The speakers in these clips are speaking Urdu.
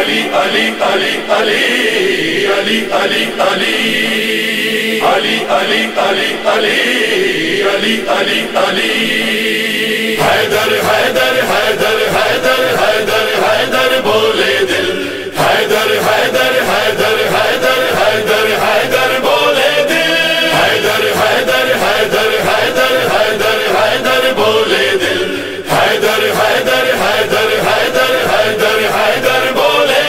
علی علی علی علی علی علی علی علی علی علی علی علی علی علی حیدر حیدر حیدر حیدر حیدر حیدر بولے دل حیدر حیدر حیدر حیدر حیدر حیدر بولے دل حیدر حیدر حیدر حیدر حیدر حیدر بولے دل حیدر حیدر حیدر حیدر حیدر حیدر بولے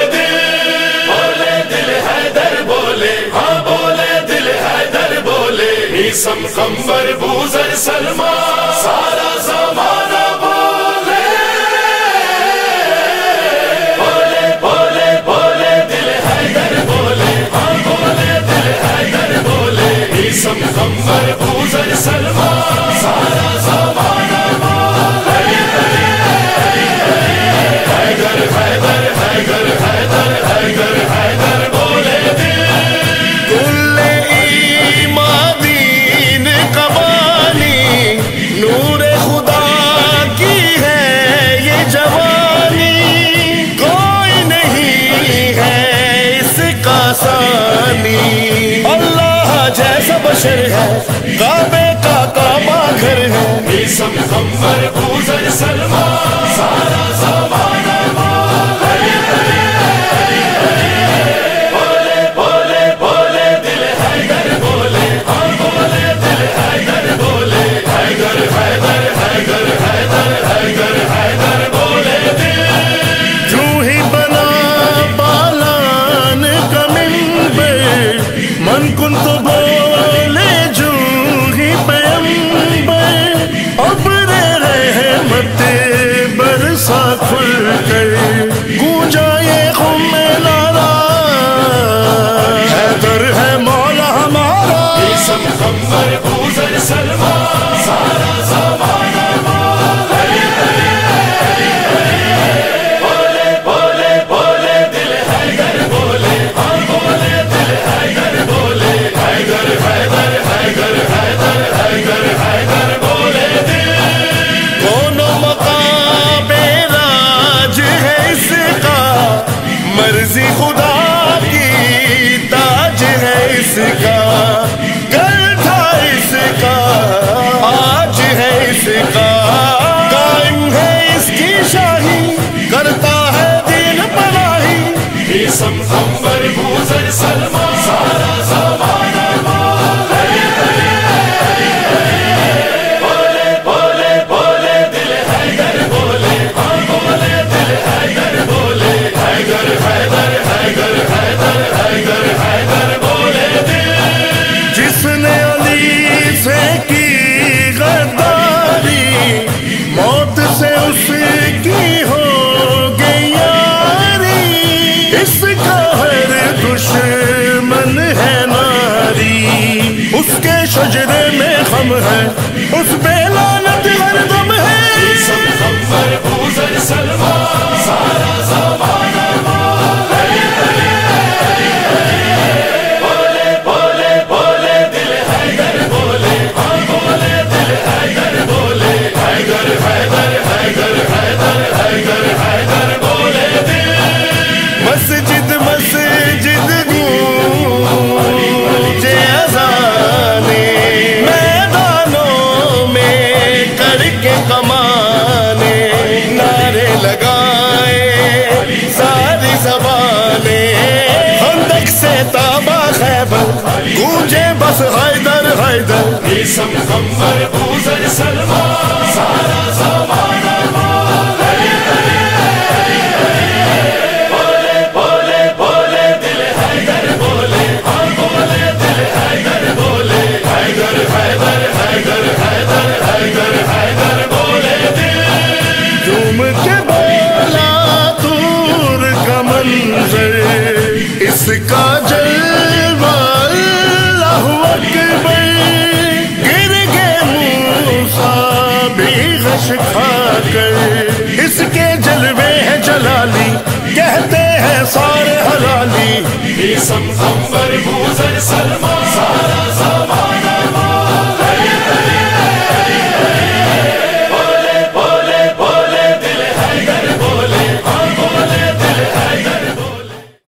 دل حیدر بولے ہاں بولے دل حیدر بولے عیسم قمبر بوذر سلمہ سارا زمانہ بولے بولے بولے بولے دل حیدر بولے ہاں بولے دل حیدر بولے عیسم قمبر بوذر سلمہ سارا زمانہ بولے حیدر حیدر حیدر حیدر حیدر حیدر بولے کل ایمان دین قبانی نور خدا کی ہے یہ جوانی کوئی نہیں ہے اس کا ثانی اللہ جیسا بشر ہے کعبے کا کعبہ گھر ہے عیسم قمبر بوذر سلمہ سارا زمانہ بولے بولے بولے دل حیدر بولے ہاں بولے دل حیدر بولے حیدر حیدر حیدر حیدر حیدر حیدر بولے جو ہی بنا بالان کا منبر من کن تو بولے جو ہی پیمبر ابر رحمت برسا کھل کر گونجا یہ خم لارا حیدر ہے مولا ہمارا عیسم قمبر بوذر سلمہ سارا زمانہ بولے بولے بولے دل حیدر بولے ہاں بولے دل حیدر بولے حیدر حیدر حیدر حیدر حیدر حیدر بولے کون مقام راج ہے اس کا مرضی خدا کی تاج ہے اس کا کل تھا اس کا آج ہے اس کا قائم ہے اس کی شاہی کرتا ہے دین پناہی عیسم قمبر بوذر سلمہ سارا زمانہ بولے بولے بولے دل حیدر بولے ہاں بولے دل حیدر بولے حیدر حیدر حیدر حیدر حیدر حیدر بولے جس نے علی سے کی غداری موت سے اس کی ہو گئی یاری اس کا ہر دشمن ہے ناری اس کے شجرے میں خم ہے اس پہ لعنت ہر دم ہے عیسم قمبر بوذر سلمہ سارا زمانہ بولے بولے بولے دل حیدر بولے ہاں بولے دل حیدر بولے حیدر حیدر حیدر حیدر حیدر حیدر بولے مسجد مسجد گونجے اذانے میدانوں میں کر کے کمانے نعرے لگائے ساری زبانیں خندق سے تابا خیبر گونجے بس حیدر حیدر عیسم قمبر بوذر سلمہ سارا زمانہ بولے بولے بولے دل حیدر بولے ہاں بولے دل حیدر بولے حیدر حیدر حیدر حیدر حیدر حیدر بولے جھوم کے بولا دور کا منظر اس کا جلوہ اللہ اکبر گر گئے موسیٰ بھی غش کھا کر اس کے جلوے ہیں جلالی کہتے ہیں سارے حلالی عیسم قمبر بوذر سلمہ